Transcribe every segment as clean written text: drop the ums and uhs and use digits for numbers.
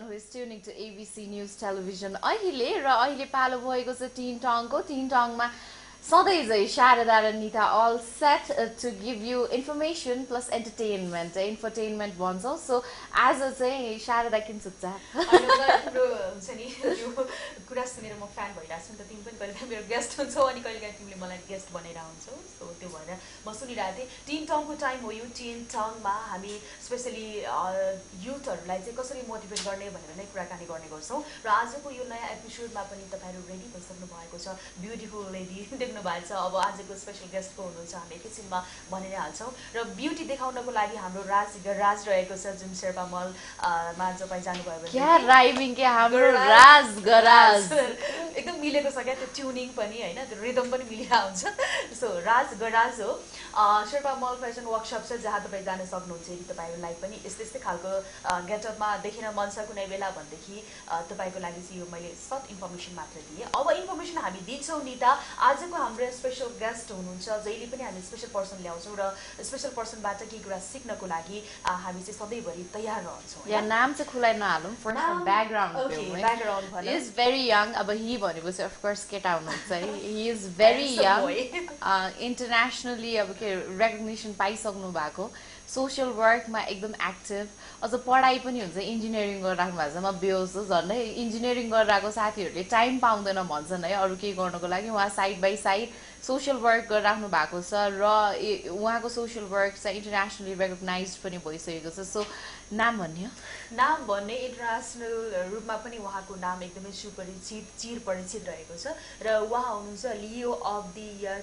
who is tuning to ABC News Television. अहिले पालो भएको छ Teen Tongको Teen Tongमा सधैँ झै Sharada र Nita all set to give you information plus entertainment. Infotainment भन्छौँ. So आज चाहिँ Sharada किन सुत्छ? हाम्रो हुन्छ नि यो कुरा सुनेर म फ्यान भइरहेको छु नि त तिमी पनि कहिलेकाहीँ मेरो गेस्ट हुन्छौ अनि कहिलेकाहीँ तिमीले मलाई गेस्ट बनाइरहेको हुन्छौ. सो त्यो भएर म सुनिरहेको थिएँ. टिन टङको टाइम हो यो. टिन टङमा हामी स्पेसली युथहरूलाई चाहिँ कसरी मोटिभेट गर्ने भनेर नै कुराकानी गर्ने गर्छौँ. र आजको यो नयाँ एपिसोडमा पनि तपाईँहरू रेडी भइसक्नु भएको छ. ब्युटिफुल लेडी देख्नु भएको छ. अब आजको स्पेसल गेस्ट को हुनुहुन्छ हामी एकैछिनमा भनि नै हाल्छौँ. र ब्युटी देखाउनको लागि हाम्रो राज रहेको छ जुन शेर्पा मलमा तपाईँ जानुभयो भने क्या राइमिङ के हाम्रो राज गराज एकदम मिलेको छ क्या त्यो ट्युनिङ पनि होइन त्यो रिदम पनि मिलिरहेको हुन्छ. सो राज गराज हो. शेर्पा मल फेसन वर्कसप छ जहाँ तपाईँ जान सक्नुहुन्छ. यदि तपाईँहरूलाई पनि यस्तै यस्तै खालको गेटअपमा देखिन मन छ कुनै बेला भनेदेखि तपाईँको लागि चाहिँ यो मैले सर्ट इन्फर्मेसन मात्र दिएँ. अब इन्फर्मेसन हामी दिन्छौँ निता. आजको हाम्रो स्पेसल गेस्ट हुनुहुन्छ. जहिले पनि हामी स्पेसल पर्सन ल्याउँछौँ र स्पेसल पर्सनबाट केही कुरा सिक्नको लागि हामी चाहिँ सधैँभरि तयार रहन्छौँ. या नाम चाहिँ खुलाइ नहालौँ. First background is very young. अब हि भनेपछि अफकोर्स केटा हुनुहुन्छ है. He is very young. Internationally अब के रेकग्निसन पाइसक्नु भएको. सोसियल वर्कमा एकदम एक्टिभ. अझ पढाइ पनि हुन्छ. इन्जिनियरिङ गरिराख्नु भएको छ. म बेहोस झन्डै इन्जिनियरिङ गरिरहेको साथीहरूले टाइम पाउँदैन भन्छन् है अरू केही गर्नको लागि. उहाँ side by side social work गरिराख्नु भएको छ र उहाँको सोसियल वर्क चाहिँ इन्टरनेसनली रेकग्नाइज पनि भइसकेको छ. सो नाम भन्ने इन्टरनेसनल रूपमा पनि उहाँको नाम एकदमै चिर परिचित रहेको छ. र उहाँ हुनुहुन्छ Leo of the year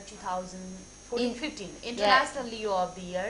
2015 international Leo of the year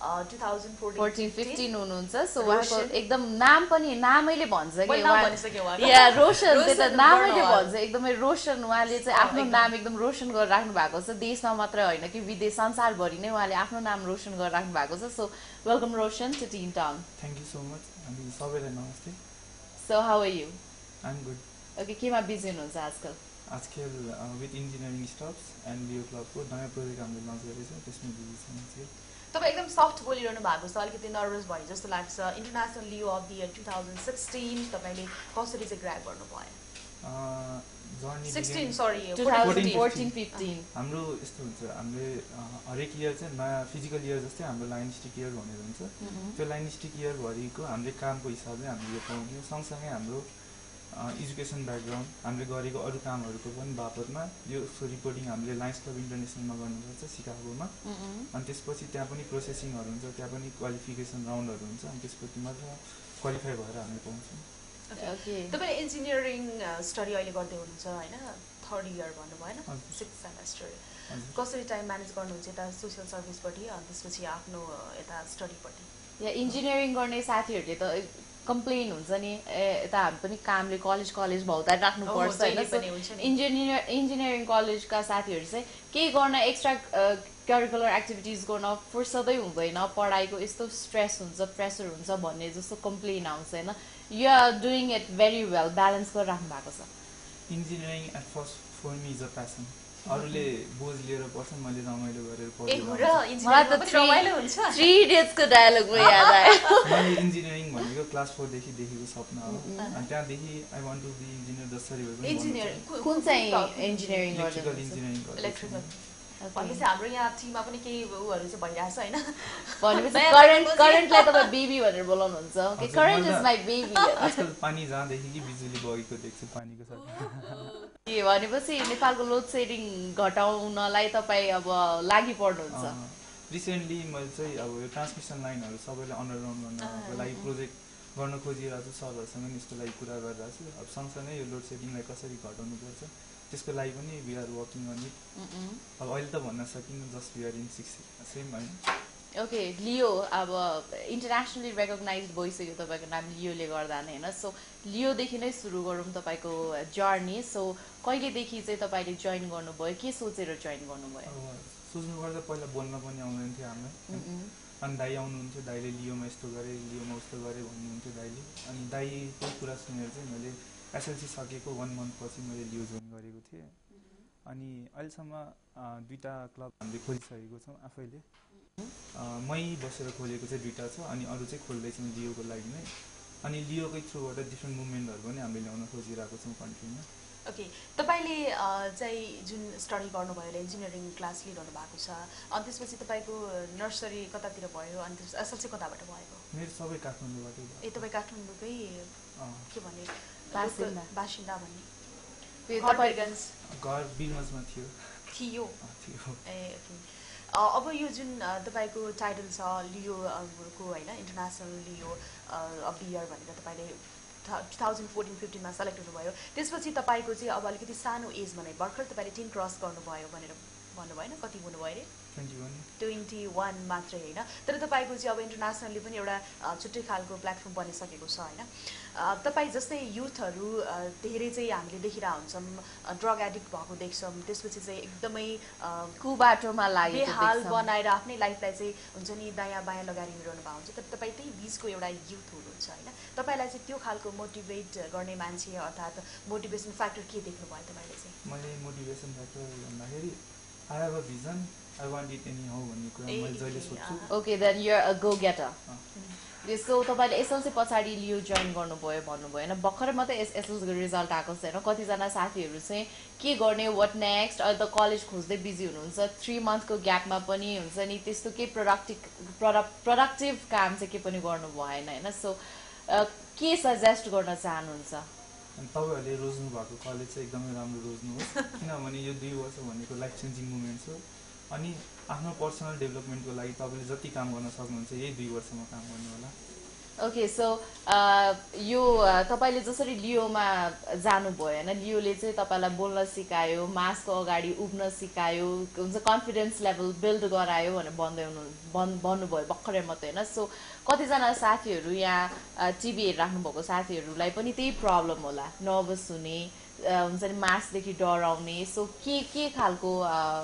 2014-15 हुनुहुन्छ. सो उहाँको एकदम नाम पनि नामैले भन्छ कि या रोशन. त्यो त नामैले भन्छ एकदमै रोशन. उहाँले चाहिँ आफ्नो नाम एकदम रोशन गरेर राख्नु भएको छ. देशमा मात्रै होइन कि विदेश संसारभरि नै उहाँले आफ्नो नाम रोशन गरेर राख्नु भएको छ. सो वेलकम रोशन टु टिन टङ. Thank you so much. अनि सबैलाई नमस्ते. So how are you? I am good. Okay, केमा बिजी हुनुहुन्छ आजकल? आजकल with engineering stuffs and Leo क्लबको नयाँ प्रोजेक्ट हामीले लन्च गरेको छ. त्यसमा बिजी छ चाहिँ. तपाईँ एकदम सफ्ट बोलिरहनु भएको छ. अलिकति नर्भस भयो जस्तो लाग्छ. International Leo of the year 2016 तपाईँले कसरी चाहिँ ग्र्याब गर्नुभयो? 14-15 हाम्रो यस्तो हुन्छ. हामीले हरेक इयर चाहिँ नयाँ फिजिकल इयर जस्तै हाम्रो लाइनिस्टिक इयर भनेर हुन्छ. त्यो लाइनिस्टिक इयरभरिको हामीले कामको हिसाबले हामीले यो पाउँथ्यौँ. सँगसँगै हाम्रो एजुकेसन ब्याकग्राउन्ड हामीले गरेको अरू कामहरूको पनि बापतमा यो रिपोर्टिङ हामीले लायन्स क्लब इन्टरनेसनलमा गर्नुपर्छ सिकागोमा. अनि त्यसपछि त्यहाँ पनि प्रोसेसिङहरू हुन्छ. त्यहाँ पनि क्वालिफिकेसन राउन्डहरू हुन्छ. अनि त्यसपछि मात्र क्वालिफाई भएर हामीले पाउँछौँ. तपाईँ इन्जिनियरिङ स्टडी अहिले गर्दै हुनुहुन्छ होइन? 3rd इयर भन्नुभयो होइन? 6th semester. कसरी टाइम म्यानेज गर्नुहुन्छ यता सोसियल सर्भिसपट्टि अनि त्यसपछि आफ्नो यता स्टडीपट्टि? या इन्जिनियरिङ गर्ने साथीहरूले त कम्प्लेन हुन्छ नि यता हामी पनि कामले कलेज भौतार राख्नुपर्छ होइन. इन्जिनियरिङ कलेजका साथीहरू चाहिँ केही गर्न एक्स्ट्रा करिकुलर एक्टिभिटिज गर्न फुर्सदै हुँदैन. पढाइको यस्तो स्ट्रेस हुन्छ प्रेसर हुन्छ भन्ने जस्तो कम्प्लेन आउँछ होइन. You are doing it very well. Balance गरिराख्नु भएको छ. Engineering at first for me is a passion. अरूले बोझ लिएर पढ्छन्. मैले रमाइलो गरेर मलाई त 3 इडियट्सको डायलग याद आयो. मैले इन्जिनियरिङ भनेको क्लास 4 देखि देखेको सपना हो. अनि त्यहाँदेखि I want to be engineer जसरी भए पनि. कुन चाहिँ इन्जिनियरिङ इलेक्ट्रिकल इन्जिनियरिङ भनेपछि हाम्रो यहाँ टिममा पनि केही उहरू चाहिँ भइरहेछ होइन? भनेपछि करेन्टलाई तपाईँ बेबी भनेर बोलाउनुहुन्छ. Current is my baby. आजकल पानी जहाँदेखि कि बिजुली बगेको देख्छु पानीको साथ. के भनेपछि नेपालको लोड सेडिङ घटाउनलाई तपाईँ अब लागि पर्नुहुन्छ. रिसेन्टली मैले चाहिँ अब यो ट्रान्समिसन लाइनहरू सबैलाई अन्डरग्राउन्ड गर्नको लागि प्रोजेक्ट गर्न खोजिरहेको छु. सरहरूसँग नि यसको लागि कुरा गरिरहेको छु. अब सँगसँगै यो लोड सेडिङलाई कसरी घटाउनुपर्छ त्यसको लागि पनि we are working on it. अब अहिले त भन्न सकिन्न. जस्ट वी आर इन 6 होइन. ओके, लियो अब इन्टरनेसनली रेकग्नाइज भइसक्यो तपाईँको नाम लियोले गर्दा नै होइन. सो लियोदेखि नै सुरु गरौँ तपाईँको जर्नी. सो कहिलेदेखि चाहिँ तपाईँले जोइन गर्नुभयो? के सोचेर जोइन गर्नुभयो? सोच्नुपर्दा पहिला बोल्न पनि आउँदैन थियो हामीलाई. अनि दाइ आउनुहुन्थ्यो. दाइले लियोमा यस्तो गरेँ लियोमा उस्तो गरेँ भन्नुहुन्थ्यो दाइले. अनि दाइकै कुरा सुनेर चाहिँ मैले एसएलसी सकेको 1 मन्थ पछि मैले लियो जोइन गरेको थिएँ. अनि अहिलेसम्म 2टा क्लब हामीले खोलिसकेको छौँ आफैले. मै बसेर खोलेको चाहिँ 2टा छ. अनि अरू चाहिँ खोल्दैछौँ लियोको लागि नै. अनि लियोकै थ्रुबाट डिफ्रेन्ट मुभमेन्टहरू पनि हामीले ल्याउन खोजिरहेको छौँ कन्ट्रीमा। ओके, तपाईँले चाहिँ जुन स्टडी गर्नुभयो इन्जिनियरिङ क्लास लिइरहनु भएको छ, अनि त्यसपछि तपाईँको नर्सरी कतातिर भयो अनि त्यस असल चाहिँ कताबाट भएको? मेरो सबै काठमाडौँबाटै भयो। तपाईँ काठमाडौँकै के भने बासिन्दा भन्ने? घर बिरमजमा थियो। ए ओके। अब यो जुन तपाईँको टाइटल छ लियोको होइन, international Leo of the year भनेर तपाईँले 2014-15 सेलेक्ट हुनुभयो। त्यसपछि तपाईँको चाहिँ अब अलिकति सानो एजमा नै भर्खर तपाईँले 10 क्रस गर्नुभयो भनेर भन्नुभयो होइन? कति हुनुभयो अरे? 21 मात्रै होइन, तर तपाईँको चाहिँ अब इन्टरनेसनली पनि एउटा छुट्टै खालको प्लेटफर्म बनिसकेको छ होइन? तपाईँ जस्तै युथहरू धेरै चाहिँ हामीले देखिरहेको हुन्छौँ ड्रग एडिक्ट भएको देख्छौँ, त्यसपछि चाहिँ एकदमै कुबाटोमा बेहाल बनाएर आफ्नै लाइफलाई चाहिँ हुन्छ नि दायाँ बायाँ लगाएर हिँडिरहनु भएको हुन्छ, तर तपाईँ त्यही बिचको एउटा युथ हुनुहुन्छ होइन? तपाईँलाई चाहिँ त्यो खालको मोटिभेट गर्ने मान्छे अर्थात् मोटिभेसन फ्याक्टर के देख्नुभयो तपाईँले चाहिँ? मैले मोटिभेसन फ्याक्टर भन्दाखेरि I have a vision, I want it anyhow भन्ने कुरा मैले जहिले सोच्छु। Okay, then you're a go-getter. त्यसको तपाईँले एसएलसी पछाडि लियो जोइन गर्नुभयो भन्नुभयो होइन? भर्खरै मात्रै एसएलसीको रिजल्ट आएको छैन, कतिजना साथीहरू चाहिँ के गर्ने वाट नेक्स्ट, अहिले त कलेज खोज्दै बिजी हुनुहुन्छ, 3 मन्थको ग्यापमा पनि हुन्छ नि त्यस्तो केही प्रोडक्टिभ काम चाहिँ के पनि गर्नु भएन होइन? सो के सजेस्ट गर्न चाहनुहुन्छ? अनि तपाईँहरूले रोज्नु भएको कलेज चाहिँ एकदमै राम्रो रोज्नुहोस्, किनभने यो 2 वर्ष भनेको लाइफ चेन्जिङ मुभमेन्ट हो। अनि आफ्नो पर्सनल डेभलपमेन्टको लागि तपाईँले जति काम गर्न सक्नुहुन्छ यही 2 वर्षमा काम गर्नु होला। ओके, सो यो तपाईँले जसरी लियोमा जानुभयो होइन, लियोले चाहिँ तपाईँलाई बोल्न सिकायो, मासको अगाडि उभिन सिकायो, हुन्छ कन्फिडेन्स लेभल बिल्ड गरायो भनेर भन्नुभयो भर्खरै मात्रै होइन? सो कतिजना साथीहरू यहाँ टिभी हेरिराख्नुभएको साथीहरूलाई पनि त्यही प्रब्लम होला, नर्भस हुने हुन्छ नि, मासदेखि डराउने। सो के खालको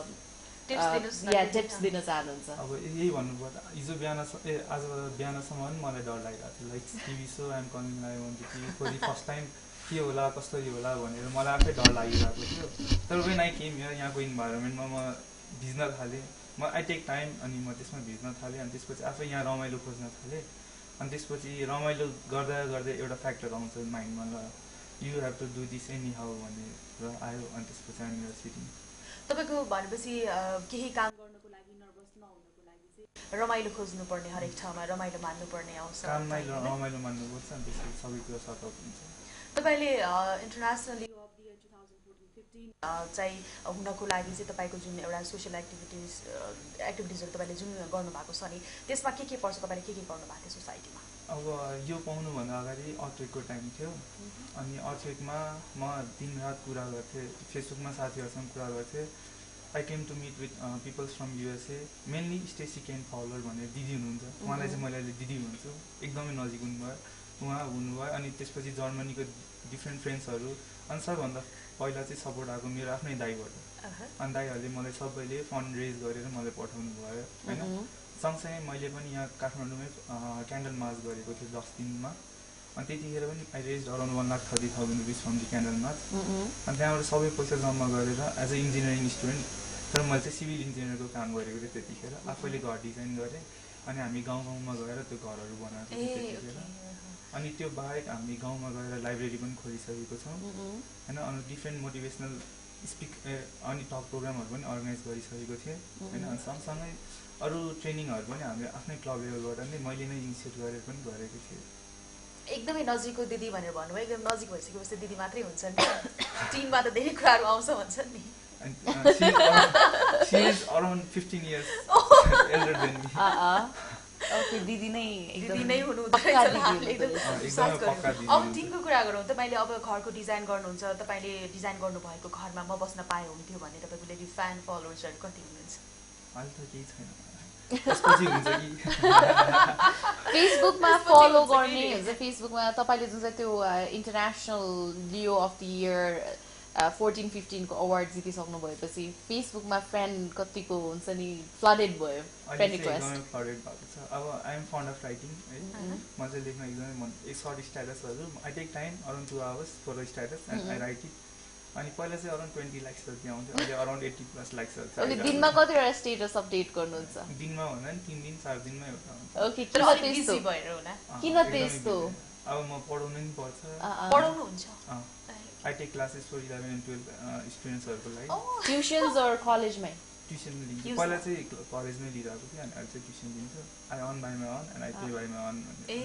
टिप्स दिन चाहनुहुन्छ? अब यही भन्नुपर्दा हिजो आज बिहानसम्म पनि मलाई डर लागिरहेको थियो, like TV so I'm coming live on TV for the first time के होला कसरी होला भनेर मलाई आफै डर लागिरहेको थियो। तर वेन आई केम हियर, यहाँको इन्भाइरोमेन्टमा म भिज्न थालेँ, आई टेक टाइम अनि म त्यसमा भिज्न थालेँ, अनि त्यसपछि आफै यहाँ रमाइलो खोज्न थालेँ, अनि त्यसपछि रमाइलो गर्दा गर्दै एउटा फ्याक्टर आउँछ माइन्डमा, ल you have to do this anyhow भनेर आयो, अनि त्यसपछि हामी यहाँ सिटिङ। तपाईँको भनेपछि केही काम गर्नको लागि नर्भस नहुनुको लागि चाहिँ रमाइलो खोज्नुपर्ने, हरेक ठाउँमा रमाइलो मान्नुपर्ने आउँछ, काममै रमाइलो मान्नुपर्छ, अनि त्यसपछि सबै कुरा सर्ट आउट हुन्छ। तपाईँले इन्टरनेसनली अफ द इयर 2014-15 चाहिँ हुनको लागि चाहिँ तपाईँको जुन एउटा सोसियल एक्टिभिटिजहरू तपाईँले जुन गर्नुभएको छ नि, त्यसमा के पर्छ? तपाईँले के गर्नु भएको थियो सोसाइटीमा? अब यो पाउनुभन्दा अगाडि अर्थवेकको टाइम थियो, अनि अर्थवेकमा म दिनरात कुरा गर्थेँ, फेसबुकमा साथीहरूसँग कुरा गर्थेँ। I came to meet with peoples from USA, mainly Stacy Ken Fowler भनेर दिदी हुनुहुन्छ, उहाँलाई चाहिँ मैले अहिले दिदी भन्छु, एकदमै नजिक हुनुभयो। अनि त्यसपछि जर्मनीको डिफ्रेन्ट फ्रेन्ड्सहरू, अनि सबभन्दा पहिला चाहिँ सपोर्ट आएको मेरो आफ्नै दाइबाट, अनि दाइहरूले मलाई सबैले फन्ड रेज गरेर मलाई पठाउनु भयो होइन? सँगसँगै मैले पनि यहाँ काठमाडौँमै क्यान्डल मार्च गरेको थिएँ 10 दिनमा, अनि त्यतिखेर पनि I raise around 1,30,000 rupees from the candle march. अनि त्यहाँबाट सबै पैसा जम्मा गरेर एज अ इन्जिनियरिङ स्टुडेन्ट, तर मैले चाहिँ सिभिल इन्जिनियरको काम गरेको थिएँ त्यतिखेर, आफैले घर डिजाइन गरेँ, अनि हामी गाउँमा गएर त्यो घरहरू बनाएको थियौँ त्यतिखेर। अनि त्यो बाहेक हामी गाउँमा गएर लाइब्रेरी पनि खोलिसकेको छौँ होइन? अनि डिफ्रेन्ट मोटिभेसनल अनि टक प्रोग्रामहरू पनि अर्गनाइज गरिसकेको थिएँ होइन? अनि सँगसँगै अरू ट्रेनिङहरू पनि हामीले आफ्नै क्लब लेभलबाट नै मैले नै इनिसिएट गरेर पनि गरेको थिएँ। एकदमै नजिकको दिदी भनेर भन्नुभयो, एकदम नजिक भइसकेपछि दिदी मात्रै हुन्छ नि, टिममा त धेरै कुराहरू आउँछ भन्छन् नि। She is around 15 years elder than me. Okay, दिदी नै हुनुहुन्छ। अब टिमको कुरा गरौँ, तपाईँले अब घरको डिजाइन गर्नुहुन्छ, तपाईँले डिजाइन गर्नुभएको घरमा म बस्न पाए हुन्थ्यो भन्ने तपाईँको लेडी फ्यान फलोवर्सहरू कति हुनुहुन्छ? अहिले त केही छैन, त्यसपछि हुन्छ कि फेसबुकमा फलो गर्ने हुन्छ। फेसबुकमा तपाईँले जुन चाहिँ त्यो international Leo of the year 14-15 को अवार्ड जितिसक्नु भएपछि फेसबुकमा फ्रेन्ड कतिको हुन्छ नि फ्लडेड भयो फ्रेन्ड रिक्वेस्ट? फ्लडेड भएको छ। अब I am fond of writing है, म चाहिँ लेख्न एकदमै मन, सर्ट स्ट्याटसहरू I take time around 2 hours for the status and I write it. अनि पहिला चाहिँ अराउन्ड 20 लाइक्स जति आउँथ्यो, अहिले अराउन्ड 80+ लाइक्सहरू छ। ओके, दिनमा कतिवटा स्टेटस अपडेट गर्नुहुन्छ? दिनमा भन्दा नि 3 दिन 4 दिनमै एउटा हुन्छ। ओके, किन त्यस्तो? अब म पढाउनु नि पर्छ पढाउनुहुन्छ I take classes for 11 and 12 स्टुडेन्ट्सहरुको लागि ट्युशन्स अर कलेजमै ट्युसन लिन्छु पहिला चाहिँ कलेजमै लिइरहेको थिएँ अनि अहिले चाहिँ ट्युसन लिन्छु I earn by my earn and I pay by my earn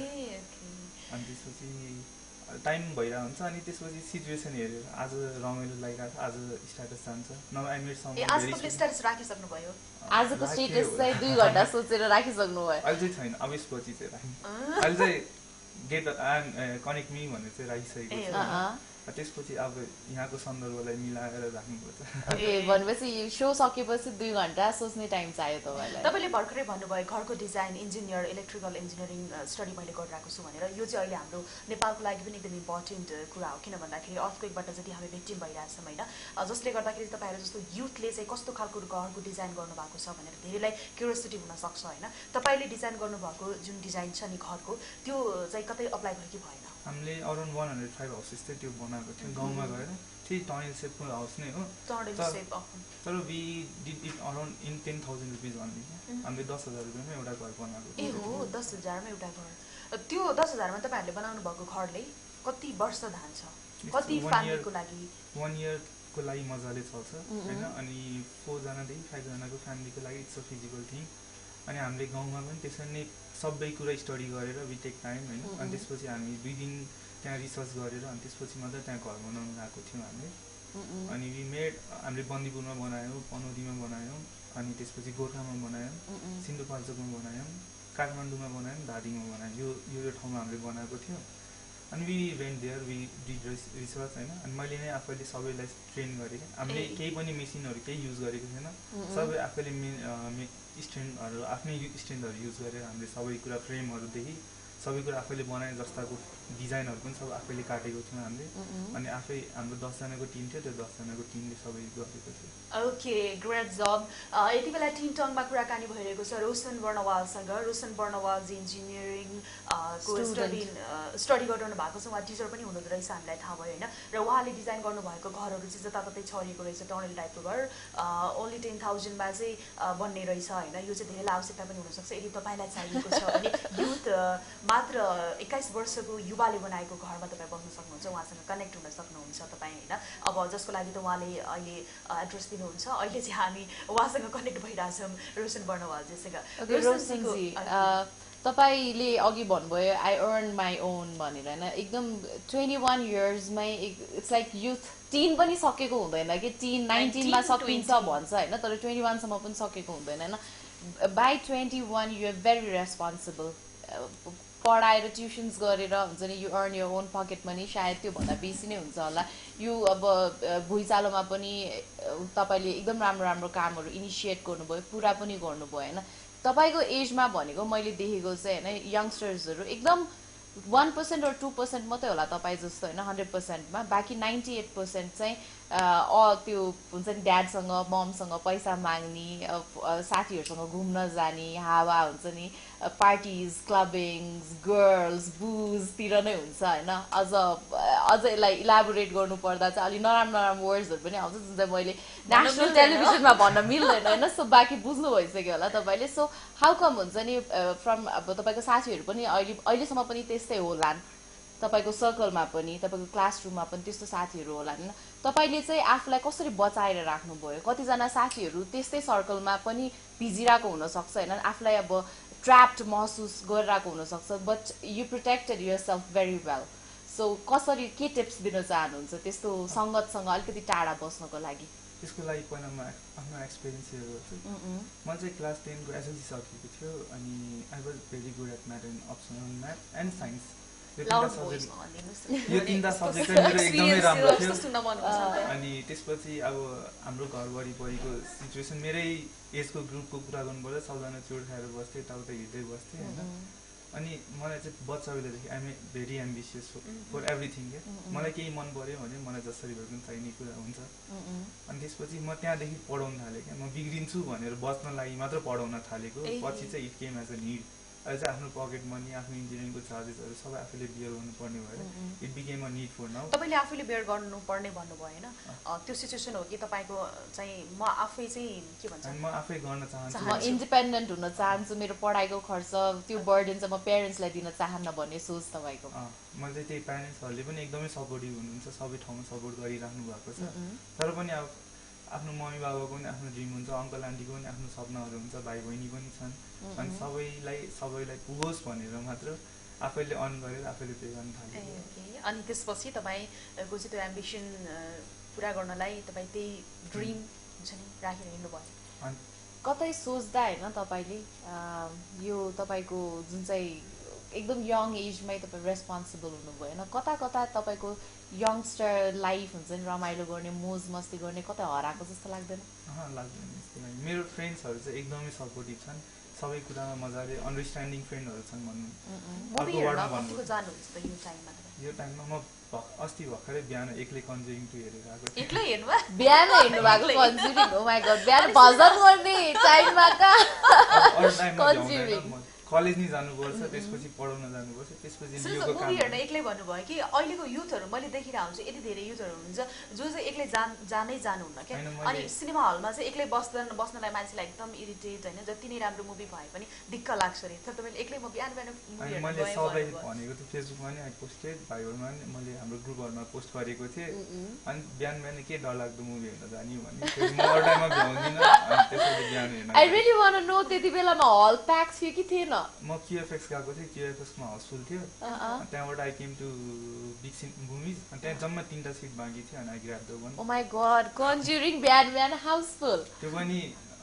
अनि त्यसपछि टाइम भइरहेको हुन्छ अनि त्यसपछि सिचुएसन हेरेर आज रमाइलो लागिरहेको छ आज स्ट्याटस जान्छ नभए आई मेड सम स्ट्याटस राखिसक्नु भयो आजको स्टेटस चाहिँ 2 घण्टा सोचेर राखिसक्नु भयो अहिले चाहिँ छैन अब यसपछि चाहिँ राख्नु अहिले चाहिँ गेट कनेक्ट मी भनेर चाहिँ राखिसकेको छु त्यसपछि अब यहाँको सन्दर्भलाई मिलाएर राख्नुपर्छ ओके भनेपछि सो सकेपछि 2 घण्टा सोच्ने टाइम चाहियो तपाईलाई तपाईले भर्खरै भन्नुभयो घरको design engineer electrical engineering study मैले गरिरहेको छु भनेर यो चाहिँ अहिले हाम्रो नेपालको लागि पनि एकदम इम्पोर्टेन्ट कुरा हो किन भन्दाखेरि अर्थक्वेकबाट जति हामी भिक्टिम भइरहेछौँ होइन जसले गर्दाखेरि तपाईँहरू जस्तो युथले चाहिँ कस्तो खालको घरको डिजाइन गर्नुभएको छ भनेर धेरैलाई क्युरियोसिटी हुनसक्छ होइन तपाईँले डिजाइन गर्नुभएको जुन डिजाइन छ नि घरको त्यो चाहिँ कतै अप्लाई भयो कि भएन हामीले अराउन्ड 105 हाउसेस चाहिँ त्यो बनाएको थियौँ गाउँमा गएर त्यही टनल सेपको हाउस नै हो तर we did it around in 10,000 rupees only हामीले 10,000 रुपियाँमा एउटा घर बनाएको ए हो 10,000मा एउटा घर त्यो 10,000मा तपाईँहरूले बनाउनु भएको घरले कति वर्ष धान्छ कति फ्यामिलीको लागि 1 इयरको लागि मजाले चल्छ हैन अनि 4 जनादेखि 5 जनाको फ्यामिलीको लागि इट्स अ फिजिकल थिङ अनि हामीले गाउँमा पनि त्यसरी नै सबै कुरा स्टडी गरेर वी टेक टाइम हैन अनि त्यसपछि हामी 2 दिन त्यहाँ रिसर्च गरेर अनि त्यसपछि मात्र त्यहाँ घर बनाउन गएको थियौँ हामीले अनि वी मेड हामीले बन्दीपुरमा बनायौँ पनौतीमा बनायौँ अनि त्यसपछि गोर्खामा बनायौँ सिन्धुपाल्चोकमा बनायौँ काठमाडौँमा बनायौँ धादिङमा बनायौँ यो ठाउँमा हामीले बनाएको थियो अनि we went there we did research हैन अनि मैले नै आफैले सबैलाई ट्रेन गरेँ हामीले केही पनि मेसिनहरू केही युज गरेको थिएन सबै आफैले स्ट्यान्डहरू आफ्नै स्ट्यान्डहरू युज गरेर हामीले सबै कुरा फ्रेमहरूदेखि सबै कुरा आफैले बनाए जस्ताको डिजाइनहरू पनि सब आफैले काटेको थियौँ हामीले अनि आफै हाम्रो 10 जनाको टिम थियो त्यो 10 जनाको टिमले सबै गरेको थियो ओके ग्रेट जब यति बेला टिम टङमा कुराकानी भइरहेको छ रोशन वर्णवालसँग रोशन वर्णवाल जी इन्जिनियरिङ को स्टडी गरिरहनु भएको छ उहाँ टिचर पनि हुनुहुँदो रहेछ हामीलाई थाहा भयो होइन र उहाँले डिजाइन गर्नुभएको घरहरू चाहिँ जताततै छरिएको रहेछ टनल टाइपको घर ओन्ली 10,000मा चाहिँ बन्ने रहेछ होइन यो चाहिँ धेरैलाई आवश्यकता पनि हुनसक्छ यदि तपाईँलाई चाहिएको छ भने युथ मात्र 21 वर्षको युवाले बनाएको घरमा तपाईँ बस्न सक्नुहुन्छ उहाँसँग कनेक्ट हुन सक्नुहुन्छ तपाईँ होइन अब जसको लागि त उहाँले अहिले एड्रेस दिनुहुन्छ अहिले चाहिँ हामी उहाँसँग कनेक्ट भइरहेछौँ रोशन वर्णवालजीसँग रोशनजी तपाईले अघि भन्नुभयो आई अर्न माई ओन भनेर होइन एकदम 21 इयर्समै इट्स लाइक युथ 10 पनि सकेको हुँदैन कि 19मा सकिन्छ भन्छ होइन तर 21 सम्म पनि सकेको हुँदैन होइन by 21 you are very responsible पढाएर ट्युसन्स गरेर हुन्छ नि you earn your own pocket money सायद त्योभन्दा बेसी नै हुन्छ होला यो अब भुइँचालोमा पनि तपाईँले एकदम राम्रो राम्रो कामहरू इनिसिएट गर्नुभयो पुरा पनि गर्नुभयो होइन तपाईँको एजमा भनेको मैले देखेको चाहिँ होइन यङ्स्टर्सहरू एकदम 1% or 2% मात्रै होला तपाईँ जस्तो होइन 100%मा बाँकी 98% चाहिँ त्यो हुन्छ नि ड्याडसँग ममसँग पैसा माग्ने साथीहरूसँग घुम्न जाने हावा हुन्छ नि पार्टिज क्लबिङ्स गर्ल्स बुजतिर नै हुन्छ होइन अझ यसलाई इलाबोरेट गर्नुपर्दा चाहिँ अलिक नराम्रो नराम्रो वर्ड्सहरू पनि आउँछ जुन चाहिँ मैले नेसनल टेलिभिजनमा भन्न मिल्दैन होइन सो बाँकी बुझ्नु भइसक्यो होला तपाईँले सो हाउ कम हुन्छ नि फ्रम अब तपाईँको साथीहरू पनि अहिलेसम्म पनि त्यस्तै होलान् तपाईको सर्कलमा पनि तपाईको क्लासरुममा पनि त्यस्तो साथीहरू होला हैन तपाईले चाहिँ आफुलाई कसरी बचाएर राख्नुभयो कतिजना साथीहरू त्यस्तै सर्कलमा पनि भिजिरहेको हुन सक्छ हैन आफुलाई अब ट्र्याप्ड महसुस गरिरहेको हुन सक्छ but you protected yourself very well so कसरी के टिप्स दिन चाहनुहुन्छ त्यस्तो संगतसँग अलिकति टाढा बस्नको लागि त्यसको लागि पहिला म आफ्नो एक्सपिरियन्स सेयर गर्छु म चाहिँ क्लास 10 को एसएलसी सकेको थियो अनि I was very good at math and optional math and science यो तीनटा सब्जेक्ट मेरो एकदमै राम्रो थियो अनि त्यसपछि अब हाम्रो घर वरिपरिको सिचुएसन मेरै एजको ग्रुपको कुरा गर्नुपर्दा सबजना चोट खाएर बस्थे यताउता हिँड्दै बस्थे होइन अनि मलाई चाहिँ बच्चा बेलादेखि I am very ambitious for everything के मलाई केही मन पर्यो भने मलाई जसरी भए पनि चाहिने कुरा हुन्छ अनि त्यसपछि म त्यहाँदेखि पढाउन थालेँ क्या म बिग्रिन्छु भनेर बच्न लागि मात्र पढाउन थालेको पछि चाहिँ it came as a need अहिले चाहिँ आफ्नो पकेट मनी आफ्नो इन्जिनियरिङको चार्जेसहरू सबै आफूले बियर गर्नुपर्ने भएर it became a need for now. तपाईँले आफूले बियर गर्नुपर्ने भन्नुभयो होइन, त्यो सिचुएसन हो कि तपाईँको चाहिँ म आफै चाहिँ के भन्छ म आफै गर्न चाहन्छु, म इन्डिपेन्डेन्ट हुन चाहन्छु, मेरो पढाइको खर्च त्यो बर्डन चाहिँ म पेरेन्ट्सलाई दिन चाहन्न भन्ने सोच तपाईँको? मैले चाहिँ त्यही प्यारेन्ट्सहरूले पनि एकदमै सपोर्टिभ हुनुहुन्छ, सबै ठाउँमा सपोर्ट गरिराख्नु भएको छ। तर पनि अब आफ्नो मम्मी बाबाको पनि आफ्नो ड्रिम हुन्छ, अङ्कल आन्टीको पनि आफ्नो सपनाहरू हुन्छ, भाइ बहिनी पनि छन्। अनि सबैलाई पुगोस् भनेर मात्र आफैले अर्न गरेर आफैले पे गर्न थालेँ। अनि त्यसपछि तपाईँको चाहिँ त्यो एम्बिसन पुरा गर्नलाई तपाईँ त्यही ड्रिम हुन्छ नि राखेर हिँड्नुभयो? कतै सोच्दा होइन तपाईँले यो तपाईँको जुन चाहिँ एकदम यङ एजमै तपाईँ रेस्पोन्सिबल हुनुभयो होइन, कता कता तपाईँको यङस्टर लाइफ हुन्छ नि रमाइलो गर्ने मोज मस्ती गर्ने कतै हराएको जस्तो लाग्दैन? लाग्दैन जस्तो लाग्यो। मेरो फ्रेन्ड्सहरू चाहिँ एकदमै सपोर्टिभ छन्, सबै कुरामा मजाले अन्डरस्ट्यान्डिङ फ्रेन्डहरू छन् भनौँ। यो टाइममा म अस्ति भर्खरै बिहान एक्लै कन्जुरिङ 2 हेरेर आएको थिएँ। एक्लै हेर्नु बिहान हेर्नु भएको कन्जुरिङ? ओ माय गॉड, बिहान भजन गर्ने टाइममा का कन्जुरिङ? कलेज नि जानुपर्छ, त्यसपछि पढाउन जानुपर्छ, त्यसपछि लियोको काम। मुभी हेर्न एक्लै भन्नुभयो कि अहिलेको युथहरू मैले देखिरहेको हुन्छु यति धेरै युथहरू हुनुहुन्छ जो चाहिँ एक्लै जानै जानुहुन्न क्या। अनि सिनेमा हलमा चाहिँ एक्लै बस्नलाई मान्छेलाई एकदम इरिटेट होइन, जति नै राम्रो मुभी भए पनि दिक्क लाग्छ अरे। तर तपाईँले एक्लै म बिहान मुभी हेर्न मैले सबलाई भनेको थिएँ, फेसबुकमा नि आई पोस्टेड, भाइहरूमा नि मैले हाम्रो ग्रुपहरूमा पोस्ट गरेको थिएँ। अनि बिहान के डर लाग्दो मुभी हेर्न जाने भने म अरू टाइममा भ्याउँदिनँ, अनि त्यसैले बिहान हेर्न। I really want to know त्यति बेलामा हल प्याक थियो कि थिएन? म क्युएफएक्स गएको थिएँ, क्युएफएक्समा हाउसफुल थियो। त्यहाँबाट I came to Big Movies, अनि त्यहाँ जम्मा 3टा सिट बाँकी थियो, अनि I grab the one. Oh my God, Conjuring बिहान हाउसफुल? त्यो पनि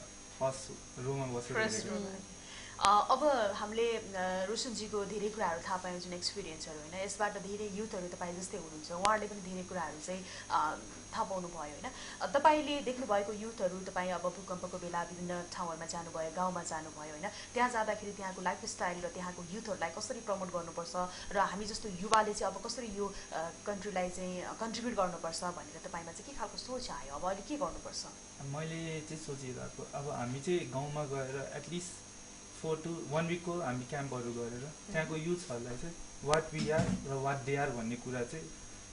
फर्स्ट रोमा बसेर। अब हामीले रोशनजीको धेरै कुराहरू थाहा पायौँ, जुन एक्सपिरियन्सहरू होइन, यसबाट धेरै युथहरू तपाईँ जस्तै हुनुहुन्छ, उहाँहरूले पनि धेरै कुराहरू चाहिँ थाहा पाउनु भयो होइन। तपाईँले देख्नुभएको युथहरू, तपाईँ अब भूकम्पको बेला विभिन्न ठाउँहरूमा जानुभयो, गाउँमा जानुभयो होइन, त्यहाँ जाँदाखेरि त्यहाँको लाइफस्टाइल र त्यहाँको युथहरूलाई कसरी प्रमोट गर्नुपर्छ र हामी जस्तो युवाले चाहिँ अब कसरी यो कन्ट्रीलाई चाहिँ कन्ट्रिब्युट गर्नुपर्छ भनेर तपाईँमा चाहिँ के खालको सोच आयो, अब अहिले के गर्नुपर्छ? मैले चाहिँ सोचिरहेको, अब हामी चाहिँ गाउँमा गएर एटलिस्ट 4 to 1 विकको हामी क्याम्पहरू गरेर त्यहाँको युथहरूलाई चाहिँ वाट वी आर र वाट दे आर भन्ने कुरा चाहिँ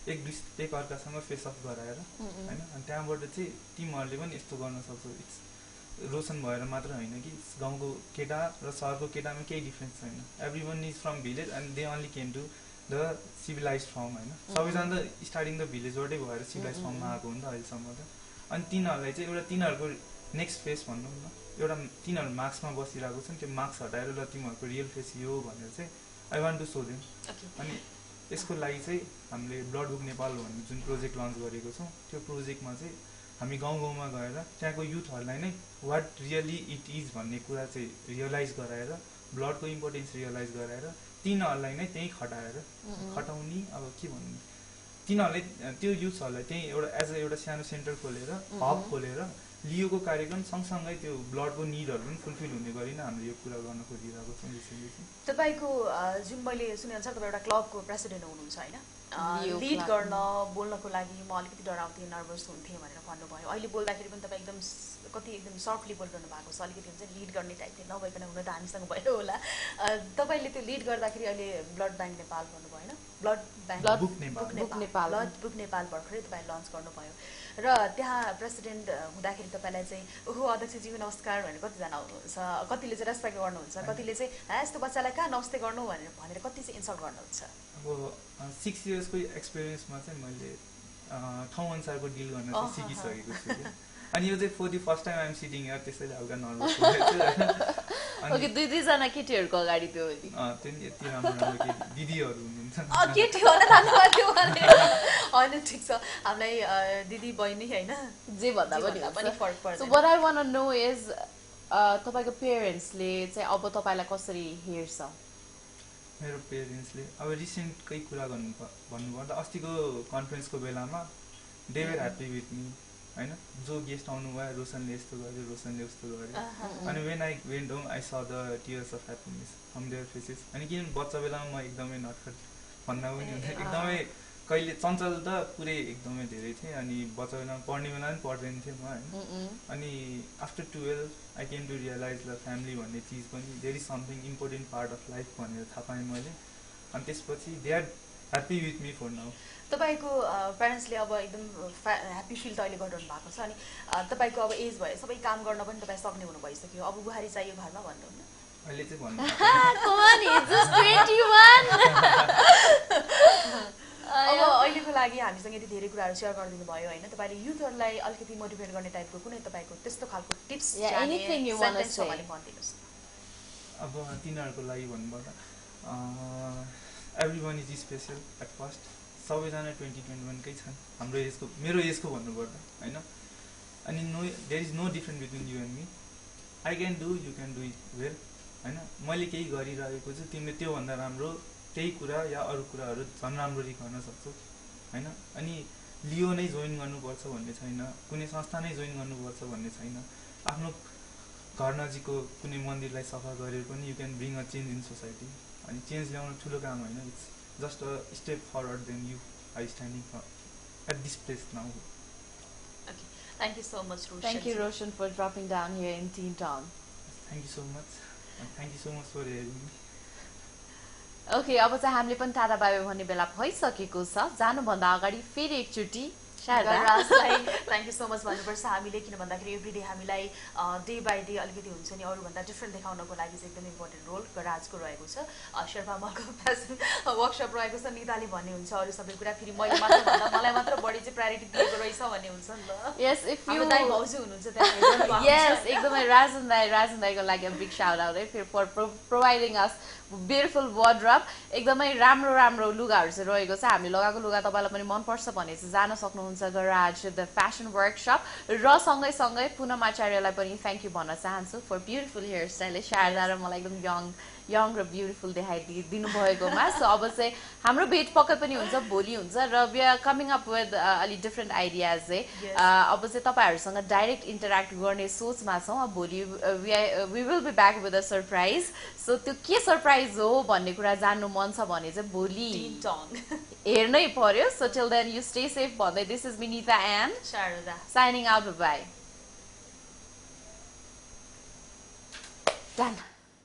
एक अर्कासँग फेस अफ गराएर होइन, अनि त्यहाँबाट चाहिँ टिमहरूले पनि यस्तो गर्न सक्छ। इट्स रोशन भएर मात्र होइन कि गाउँको केटा र सहरको केटामा केही डिफ्रेन्स छैन। Everyone is from village and they only came to the civilise form होइन। सबैजना त स्टार्टिङ द भिलेजबाटै भएर सिभिलाइज फर्ममा आएको हो नि त अहिलेसम्म त। अनि तिनीहरूलाई चाहिँ एउटा तिनीहरूको नेक्स्ट फेस भनौँ न, एउटा तिनीहरू मार्क्समा बसिरहेको छन्, त्यो मार्क्स हटाएर ल तिमीहरूको रियल फेस यो भनेर चाहिँ I want to show them. अनि यसको लागि चाहिँ हामीले ब्लड बुक नेपाल भन्ने जुन प्रोजेक्ट लन्च गरेको छौँ, त्यो प्रोजेक्टमा चाहिँ हामी गाउँ गाउँमा गएर त्यहाँको युथहरूलाई नै वाट रियली इट इज भन्ने कुरा चाहिँ रियलाइज गराएर, ब्लडको इम्पोर्टेन्स रियलाइज गराएर तिनीहरूलाई नै त्यहीँ खटाउने, अब के भन्नु, तिनीहरूले त्यो युथहरूलाई त्यहीँ एउटा एउटा सानो सेन्टर खोलेर हब खोलेर लियोको कार्यक्रम सँगसँगै त्यो ब्लडको निडहरू पनि फुलफिल हुने गरी नै हामीले यो कुरा गर्न खोजिरहेको छौँ। तपाईँको जुन मैले सुनेअनुसार तपाईँ एउटा क्लबको प्रेसिडेन्ट हुनुहुन्छ होइन, लिड गर्न बोल्नको लागि म अलिकति डराउँथेँ, नर्भस हुन्थेँ भनेर भन्नुभयो। अहिले बोल्दाखेरि पनि तपाईँ एकदम सर्टली बोलिरहनु भएको छ, अलिकति हुन्छ लिड गर्ने टाइपले नभइकन हुन त हामीसँग भयो होला। तपाईँले त्यो लिड गर्दाखेरि अहिले ब्लड ब्याङ्क नेपाल भन्नुभयो होइन, ब्लड बुक नेपाल भर्खरै तपाईँ लन्च गर्नुभयो र त्यहाँ प्रेसिडेन्ट हुँदाखेरि तपाईँलाई चाहिँ ओहो अध्यक्षज्यू नमस्कार भनेर कतिजना आउनुहुन्छ, कतिले चाहिँ रेस्पेक्ट गर्नुहुन्छ, कतिले चाहिँ यस्तो बच्चालाई कहाँ नमस्ते गर्नु भनेर कति चाहिँ इन्सल्ट गर्नुहुन्छ? अब 6 इयर्सको एक्सपिरियन्समा चाहिँ मैले ठाउँ अनुसारको डिल गर्न चाहिँ सिकिसकेको छु। अनि यो चाहिँ for the first time I'm sitting here, त्यसैले हल्का नर्भस ओके। 2-3 केटीहरूको अगाडि त्यो यति राम्रो दिदीहरू हुनुहुन्छ, केटी होला धन्यवाद भने होइन, ठिक छ, हामीलाई दिदी बहिनी होइन जे भन्दा पनि फरक पर्छ। So what I want to know is तपाईँको पेरेन्ट्सले चाहिँ अब तपाईँलाई कसरी हेर्छ? मेरो पेरेन्ट्सले अब रिसेन्टकै कुरा भन्नुपर्दा अस्तिको कन्फरेन्सको बेलामा they were happy with me होइन, जो गेस्ट आउनुभयो रोशनले यस्तो गर्यो, रोशनले उस्तो गर्यो। अनि when I went home I saw the tears of happiness from their faces. अनि किनभने बच्चा बेलामा म एकदमै नटखट भन्दा पनि हुन्थ्यो, एकदमै कहिले चञ्चल त पुरै एकदमै धेरै थिएँ अनि बच्चा बेलामा पढ्ने बेला पनि पढ्दैन थिएँ म होइन अनि after 12 I came to realise the family भन्ने चिज पनि there is something important part of life भनेर थाहा पाएँ मैले अनि त्यसपछि they are happy with me for now तपाईको प्यारेन्ट्सले अब एकदम ह्याप्पी फिल त अहिले गरिरहनु भएको छ अनि तपाईको अब एज भयो सबै काम गर्न पनि तपाईँ सक्ने हुनु भइसक्यो अब बुहारी चाहियो घरमा भन्नुहुन्न अहिले चाहिँ भन्नु अब अहिलेको लागि हामीसँग यति धेरै कुराहरू सेयर गरिदिनु भयो होइन तपाईँले युथहरूलाई अलिकति मोटिभेट गर्ने टाइपको कुनै तपाईँको त्यस्तो खालको टिप्स भनिदिनुहोस् अब तिनीहरूको लागि भन्नुपर्दा everyone is special at first सबैजना 2021कै छन् हाम्रो एजको मेरो एजको भन्नुपर्दा होइन अनि there is no different between you and me I can do you can do it well होइन मैले केही गरिरहेको छु तिमीले त्योभन्दा राम्रो त्यही कुरा या अरू कुराहरू झन् राम्ररी गर्न सक्छौ होइन अनि लियो नै जोइन गर्नुपर्छ भन्ने छैन कुनै संस्था नै जोइन गर्नुपर्छ भन्ने छैन आफ्नो घर नजिकको कुनै मन्दिरलाई सफा गरेर पनि you can bring a change in society अनि चेन्ज ल्याउनु ठुलो काम होइन it's just a step forward then you are standing at this place now Thank you so much, Roshan. Thank you, Roshan, for dropping down here in Teen Town. Thank you so much. Thank you so much for having me. Okay, अब चाहिँ हामीले पनि टाढा बाबे भन्ने बेला भइसकेको छ जानुभन्दा अगाडि फेरि एकचोटि थ्याङ्क यू सो मच भन्नुपर्छ हामीले किन भन्दाखेरि एभ्रिडे हामीलाई डे बाई डे अलिकति हुन्छ नि अरूभन्दा डिफ्रेन्ट देखाउनको लागि चाहिँ एकदम इम्पोर्टेन्ट रोल राजको रहेको छ शेर्पा मलको प्यासन वर्कसप रहेको छ निताले भन्ने हुन्छ अरू सबै कुरा फेरि मैले मात्र भन्दा मलाई मात्र बढी चाहिँ प्रायोरिटी दिएको रहेछ भन्ने हुन्छ नि त यस इफ यु दाइ भाउजू हुनुहुन्छ त्यहाँ यस एकदमै राजन दाइको लागि बिग शाउट आउट है for providing us beautiful wardrobe एकदमै राम्रो राम्रो लुगाहरू चाहिँ रहेको छ हामीले लगाएको लुगा तपाईँलाई पनि मनपर्छ भने चाहिँ जान सक्नुहुन्छ गराज द फ्यासन वर्कसप र सँगै पुनम आचार्यलाई पनि थ्याङ्क यू भन्न चाहन्छु for beautiful hairstyle Sharada र मलाई एकदम यङ र ब्युटिफुल देखाइदिनु भएकोमा सो अब चाहिँ हाम्रो भेट पक्कै पनि हुन्छ भोलि हुन्छ र we are coming up with अलिक डिफ्रेन्ट आइडियाज चाहिँ अब चाहिँ तपाईँहरूसँग डाइरेक्ट इन्टरेक्ट गर्ने सोचमा छौँ अब भोलि we will be back with a surprise so त्यो के सरप्राइज हो भन्ने कुरा जान्नु मन छ भने चाहिँ भोलि हेर्नै पर्यो so till then you stay safe भन्दै this is Minita and Sharada signing out bye done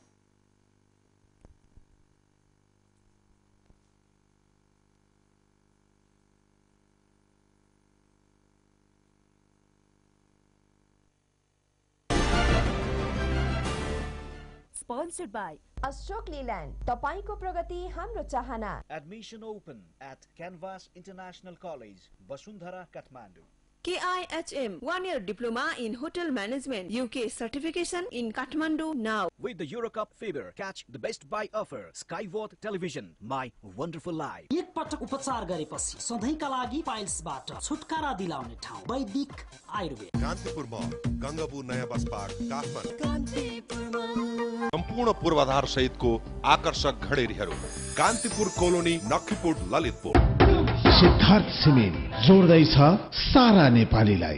Sponsored by Ashok Leland. Tapaiko pragati hamro chahana. Admission open at Canvas International College, Vasundhara, Kathmandu. KIHM 1-year diploma in hotel management. UK certification in Kathmandu now. With the Eurocup fever, catch the best buy offer. Skyward Television, my wonderful life. एक पटक उपचार गरेपछि सधैँका लागि पाइल्सबाट छुटकारा दिलाउने ठाउँ वैदिक आयुर्वेद कान्तिपुर मल गंगापुर नयाँ बस पार्क काठमाडौँ सम्पूर्ण पूर्वाधार सहितको आकर्षक घडेरीहरू कान्तिपुर कोलोनी नक्खीपुर ललितपुर सिद्धार्थ सिमेन्ट जोड्दैछ सारा नेपालीलाई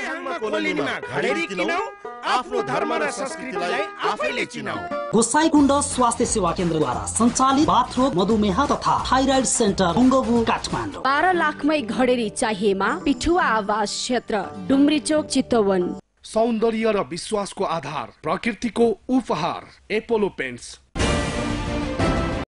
आफ्नो धर्म र संस्कृतिलाई आफैले चिनाऊ गोसाईकुण्ड स्वास्थ्य सेवा केन्द्रद्वारा सञ्चालित बाथरोग मधुमेह तथा थाइराइड सेन्टर मंगबु काठमाडौँ 12 लाखमै घडेरी चाहिएमा पिठुवा आवास क्षेत्र डुम्री चोक चितवन सौन्दर्य र विश्वासको आधार प्रकृतिको उपहार एपोलो पेन्ट्स